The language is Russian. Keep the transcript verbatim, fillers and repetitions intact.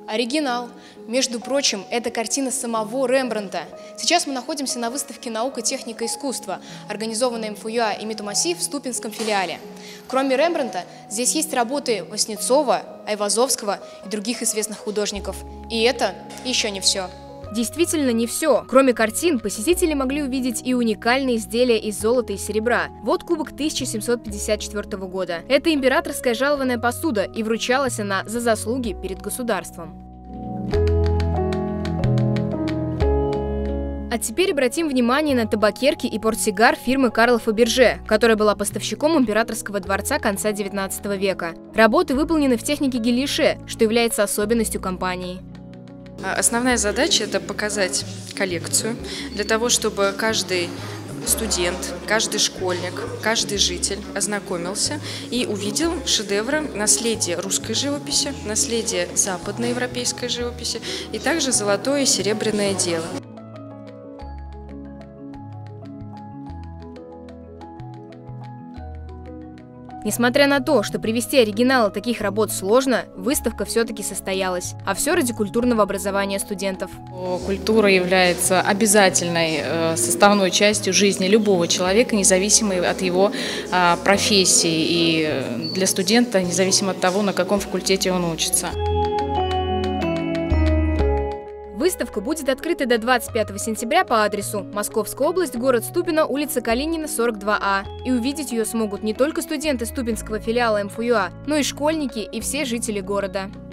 Оригинал. Между прочим, это картина самого Рембрандта. Сейчас мы находимся на выставке «Наука, техника, искусство», организованной эм эф ю а и Метамассив в Ступинском филиале. Кроме Рембрандта, здесь есть работы Васнецова, Айвазовского и других известных художников. И это еще не все. Действительно не все. Кроме картин, посетители могли увидеть и уникальные изделия из золота и серебра. Вот кубок тысяча семьсот пятьдесят четвёртого года. Это императорская жалованная посуда, и вручалась она за заслуги перед государством. А теперь обратим внимание на табакерки и портсигар фирмы Карла Фаберже, которая была поставщиком императорского дворца конца девятнадцатого века. Работы выполнены в технике гелише, что является особенностью компании. Основная задача – это показать коллекцию, для того, чтобы каждый студент, каждый школьник, каждый житель ознакомился и увидел шедевры наследия русской живописи, наследия западноевропейской живописи и также золотое и серебряное дело. Несмотря на то, что привезти оригиналы таких работ сложно, выставка все-таки состоялась. А все ради культурного образования студентов. Культура является обязательной составной частью жизни любого человека, независимо от его профессии. И для студента, независимо от того, на каком факультете он учится. Выставка будет открыта до двадцать пятого сентября по адресу Московская область, город Ступино, улица Калинина, сорок два А. И увидеть ее смогут не только студенты Ступинского филиала эм эф ю а, но и школьники и все жители города.